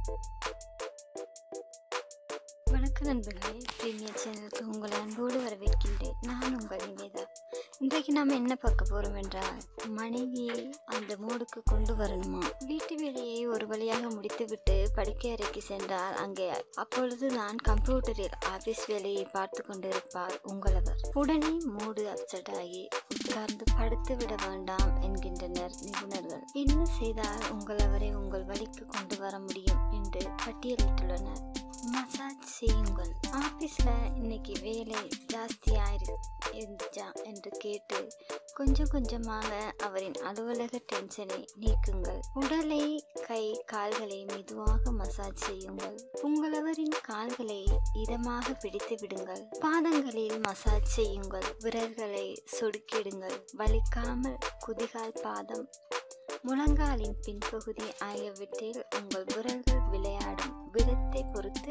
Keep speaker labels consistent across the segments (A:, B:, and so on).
A: வணக்கம் நண்பர்களே, பிரீமியர் சேனலுக்கு உங்களை அன்போடு வரவேற்கின்றேன். நான் உங்கள் நிவேதா. இன்றைக்கு நாம் என்ன பார்க்க போகிறோம் என்றால், மனைவியை அந்த மோடுக்கு கொண்டு வரணுமா? வீட்டு வேலையை ஒரு வழியாக முடித்துவிட்டு படுக்கை அறைக்கு சென்றால் அங்கே அப்பொழுது நான் கம்ப்யூட்டரில் ஆபீஸ் வேலையை பார்த்து கொண்டிருப்பார் உங்களவர். உடனே மூடு அப்செட் ஆகி உட்கார்ந்து படுத்து விட வேண்டாம் என்கின்றனர் நிபுணர்கள். என்ன செய்தால் உங்களவரை உங்கள் வழிக்கு கொண்டு வர முடியும் என்று பட்டியலிட்டுள்ளனர். மசாஜ் செய்யுங்கள். ஆபீஸ்ல இன்னைக்கு வேலை ஜாஸ்தியாயிருந்துச்சா என்று கேட்டு கொஞ்சம் கொஞ்சமாக அவரின் அலுவலக டென்ஷனை நீக்குங்கள். உடலை, கை, கால்களை மெதுவாக மசாஜ் செய்யுங்கள். உங்களவரின் கால்களை இதமாக பிடித்து விடுங்கள். பாதங்களில் மசாஜ் செய்யுங்கள். விரல்களை சொடுக்கிடுங்கள். வலிக்காமல் குதிகால், பாதம், முழங்காலின் பின்பகுதி ஆகியவற்றில் உங்கள் விரல்கள் விளையாடும் விதத்தை பொறுத்து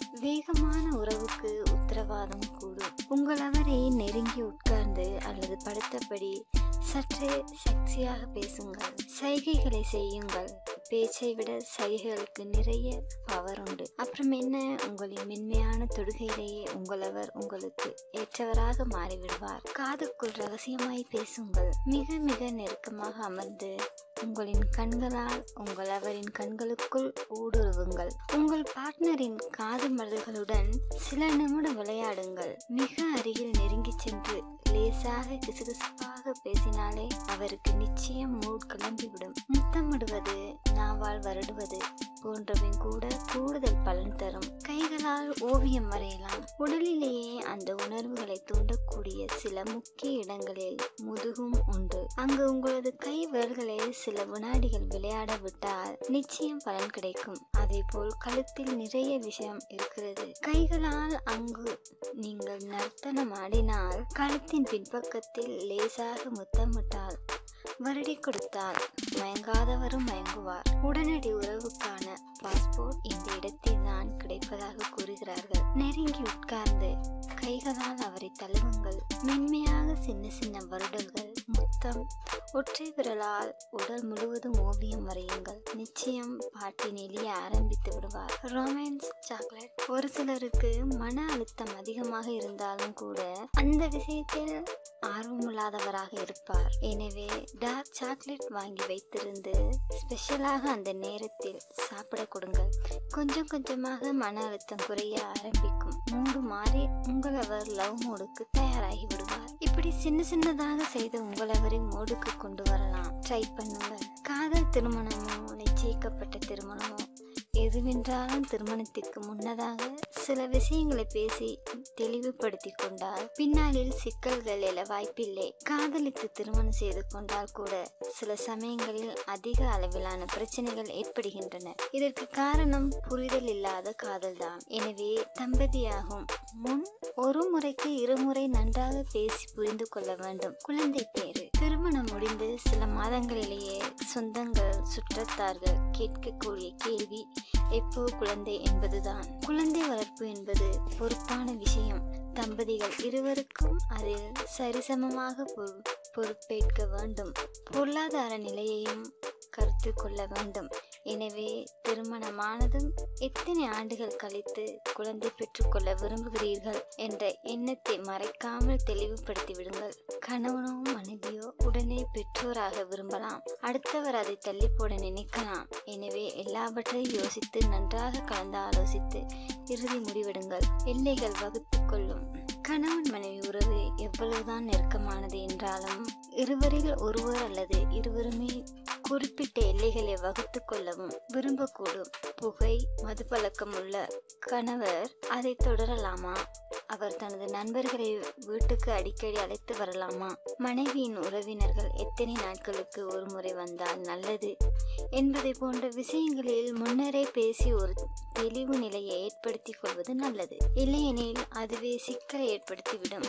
A: வேகமான உறவுக்கு உத்தரவாதம் கூடும். உங்களவரை நெருங்கி உட்கார்ந்து அல்லது படுத்தபடி சற்றே செக்ஸியாக பேசுங்கள். சைகைகளை செய்யுங்கள். பேச்சை விட சைகைகளுக்கு நிறைய பவர் உண்டு. அப்புறம் என்ன, உங்களின் மென்மையான தொடுகையிலேயே உங்களவர் உங்களுக்கு ஏற்றவராக மாறிவிடுவார். காதுக்குள் ரகசியமாய் பேசுங்கள். மிக மிக நெருக்கமாக அமர்ந்து உங்களின் கண்களால் உங்கள் அவரின் கண்களுக்குள் ஊடுருவுங்கள். உங்கள் பார்ட்னரின் காது மடல்களுடன் சில நிமிடம் விளையாடுங்கள். மிக அருகில் நெருங்கி சென்று லேசாக கிசுகிசுப்பாக பேசினாலே அவருக்கு நிச்சயம் மூட் கிளம்பிவிடும். முத்தமிடுவது, நாவால் வருடுவது போன்றவை கூட கூடுதல் பலன் தரும். கைகளால் ஓவியம் வரையலாம். உடலிலேயே அந்த உணர்வுகளை தூண்டக்கூடிய சில முக்கிய இடங்களில் முதுகும் உண்டு. அங்கு உங்களது கை விரல்களை சில வினாடிகள் விளையாட விட்டால் நிச்சயம் பலன் கிடைக்கும். அதே போல் கழுத்தில் நிறைய விஷயம் இருக்கிறது. கைகளால் அங்கு நீங்கள் நர்த்தனம் ஆடினால், கழுத்தின் பின்பக்கத்தில் லேசாக முத்தமிட்டால், வருடி கொடுத்தால் மயங்காதவரும் மயங்குவார். உடனடி உறவுக்கான பாஸ்போர்ட் இந்த இடத்தில் தான் கிடைப்பதாக கூறுகிறார்கள். நெருங்கி உட்கார்ந்து கைகளால் அவரை தழுவுங்கள். மென்மையாக சின்ன சின்ன வருடல்கள், முத்தம், ஒற்றை விரலால் உடல் முழுவதும் ஓவியம் வரையுங்கள். நிச்சயம் பாட்டி நெளிய ஆரம்பித்து விடுவார். Romance chocolate. ஒரு சிலருக்கு மன அழுத்தம் அதிகமாக இருந்தாலும் கூட அந்த விஷயத்தில் ஆர்வமில்லாதவராக இருப்பார். எனவே டார்க் சாக்லேட் வாங்கி வைத்திருந்து ஸ்பெஷலாக அந்த நேரத்தில் சாப்பிட கொடுங்கள். கொஞ்சம் கொஞ்சமாக மன அழுத்தம் குறைய ஆரம்பிக்கும். மூடு மாறி உங்களவர் லவ் மூடுக்கு தயாராகி விடுவார். இப்படி சின்ன சின்னதாக செய்து உங்களவரின் மூடுக்கு கொண்டு வரலாம். ட்ரை பண்ணுங்கள். காதல் திருமணமோ நிச்சயிக்கப்பட்ட திருமணமோ எதுவென்றாலும் திருமணத்திற்கு முன்னதாக சில விஷயங்களை பேசி தெளிவுபடுத்தி கொண்டால் பின்னாளில் சிக்கல்கள் எழ வாய்ப்பில்லை. காதலித்து திருமணம் செய்து கொண்டால் கூட சில சமயங்களில் அதிக அளவிலான பிரச்சனைகள் ஏற்படுகின்றன. இதற்கு காரணம் புரிதல் இல்லாத காதல்தான். எனவே தம்பதியாகும் முன் ஒரு முறைக்கு இருமுறை நன்றாக பேசி புரிந்து கொள்ள வேண்டும். குழந்தை பேரு. திருமணம் முடிந்து சில மாதங்களிலேயே சொந்தங்கள், சுற்றத்தார்கள் கேட்கக்கூடிய கேள்வி எப்போ குழந்தை என்பதுதான். குழந்தை வளர்ப்பு என்பது பொறுப்பான விஷயம். தம்பதிகள் இருவருக்கும் அதில் சரிசமமாக பொறுப்பேற்க வேண்டும். பொருளாதார நிலையையும் கருத்தில் கொள்ள வேண்டும். எனவே திருமணமானதும் எத்தனை ஆண்டுகள் கழித்து குழந்தை பெற்றுக்கொள்ள விரும்புகிறீர்கள் என்ற எண்ணத்தை மறைக்காமல் தெளிவுபடுத்தி விடுங்கள். கணவனோ மனைவியோ உடனே பெற்றோராக விரும்பலாம். அடுத்தவர் அதை தள்ளி போட நினைக்கலாம். எனவே எல்லாவற்றையும் யோசித்து நன்றாக கலந்து ஆலோசித்து இறுதி முடிவெடுங்கள். எல்லைகள் வகுத்து கொள்ளும். கணவன் மனைவி உறவு எவ்வளவுதான் நெருக்கமானது என்றாலும் இருவரில் ஒருவர் அல்லது இருவருமே குறிப்பிட்ட எல்லைகளை வகுத்து கொள்ளவும் விரும்பக்கூடும். புகை, மது பழக்கம் உள்ள கணவர் அதை தொடரலாமா? அவர் தனது நண்பர்களை வீட்டுக்கு அடிக்கடி அழைத்து வரலாமா? மனைவியின் உறவினர்கள் எத்தனை நாட்களுக்கு ஒரு முறை வந்தால் நல்லது என்பதை போன்ற விஷயங்களில் முன்னரே பேசி ஒரு தெளிவு நிலையை ஏற்படுத்திக் கொள்வது நல்லது. இல்லையெனில் அதுவே சிக்கலை ஏற்படுத்திவிடும்.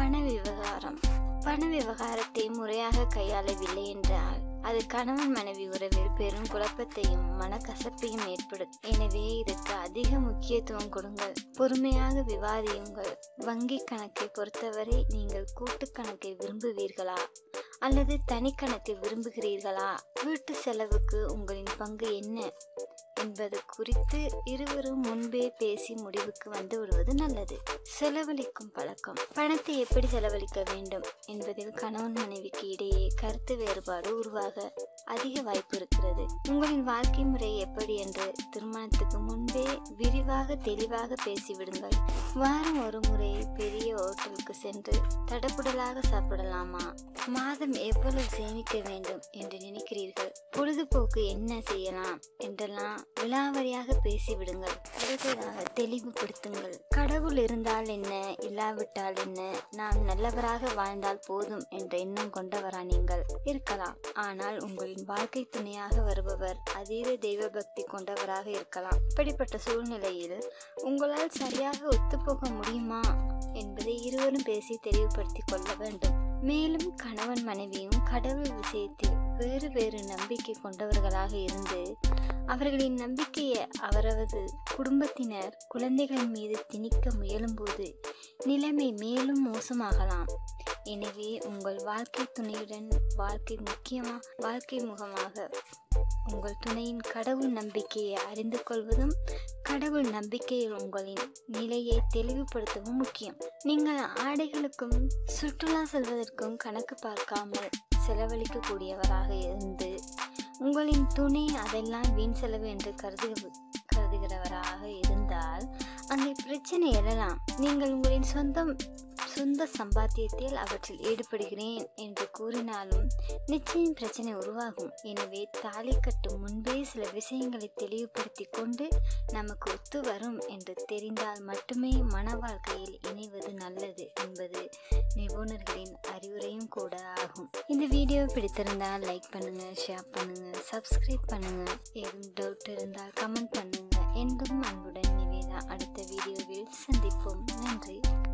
A: பண விவகாரத்தை முறையாக கையாளவில்லை என்றால் அது கணவன் மனைவி உறவில் பெரும் குழப்பத்தையும் மனக்கசப்பையும் ஏற்படுத்தும். எனவே இதற்கு அதிக முக்கியத்துவம் கொடுங்கள். பொறுமையாக விவாதியுங்கள். வங்கி கணக்கை பொறுத்தவரை நீங்கள் கூட்டு கணக்கை விரும்புவீர்களா அல்லது தனி கணக்கை விரும்புகிறீர்களா? வீட்டு செலவுக்கு உங்களின் பங்கு என்ன என்பது குறித்து இருவரும் முன்பே பேசி முடிவுக்கு வந்து விடுவது நல்லது. செலவழிக்கும் பழக்கம். பணத்தை எப்படி செலவழிக்க வேண்டும் என்பதில் கணவன் மனைவிக்கு இடையே கருத்து வேறுபாடு உருவாக அதிக வாய்ப்பு இருக்கிறது. உங்களின் வாழ்க்கை முறை எப்படி என்று திருமணத்துக்கு முன்பே விரிவாக தெளிவாக பேசிவிடுங்கள். வாரம் ஒரு முறை பெரிய ஹோட்டலுக்கு சென்று தடபுடலாக சாப்பிடலாமா? மாதம் எவ்வளவு சேமிக்க வேண்டும் என்று நினைக்கிறீர்கள்? பொழுதுபோக்கு என்ன செய்யலாம் என்றெல்லாம் விலாவரியாக பேசிவிடுங்கள். அடுத்ததாக தெளிவுபடுத்துங்கள். கடவுள் இருந்தால் என்ன, இல்லாவிட்டால் என்ன, நாம் நல்லவராக வாழ்ந்தால் போதும் என்ற எண்ணம் கொண்டவரா நீங்கள் இருக்கலாம். ஆனால் உங்களின் வாழ்க்கை துணையாக வருபவர் அதீத தெய்வ பக்தி கொண்டவராக இருக்கலாம். இப்படிப்பட்ட சூழ்நிலையில் உங்களால் சரியாக ஒத்துப்போக முடியுமா என்பதை இருவரும் பேசி தெளிவுபடுத்தி கொள்ள வேண்டும். மேலும் கணவன் மனைவியும் கடவுள் விஷயத்தில் வேறு வேறு நம்பிக்கை கொண்டவர்களாக இருந்து அவர்களின் நம்பிக்கையை அவரது குடும்பத்தினர் குழந்தைகளின் மீது திணிக்க முயலும்போது நிலைமை மேலும் மோசமாகலாம். எனவே உங்கள் வாழ்க்கை துணையுடன் வாழ்க்கை முகமாக உங்கள் துணையின் கடவுள் நம்பிக்கையை அறிந்து கொள்வதும் கடவுள் நம்பிக்கையில் உங்களின் நிலையை தெளிவுபடுத்தவும் முக்கியம். நீங்கள் ஆடைகளுக்கும் சுற்றுலா செல்வதற்கும் கணக்கு பார்க்காமல் செலவழிக்கக்கூடியவராக இருந்து உங்களின் துணை அதெல்லாம் வீண் செலவு என்று கருதுகிறவராக இருந்தால் அங்கே பிரச்சனை எழலாம். நீங்கள் உங்களின் சொந்த சம்பாத்தியத்தில் அவற்றில் ஈடுபடுகிறேன் என்று கூறினாலும் நிச்சயம் பிரச்சனை உருவாகும். எனவே தாலி கட்டும் முன்பே சில விஷயங்களை தெளிவுபடுத்தி கொண்டு நமக்கு ஒத்து வரும் என்று தெரிந்தால் மட்டுமே மன வாழ்க்கையில் இணைவது நல்லது என்பது நிபுணர்களின் அறிவுரையும் கூட ஆகும். இந்த வீடியோ பிடித்திருந்தால் லைக் பண்ணுங்க, ஷேர் பண்ணுங்க, சப்ஸ்கிரைப் பண்ணுங்க. ஏதும் டவுட் இருந்தால் கமெண்ட் பண்ணுங்க. என்றும் அன்புடன் நிவேதா. அடுத்த வீடியோவில் சந்திப்போம். நன்றி.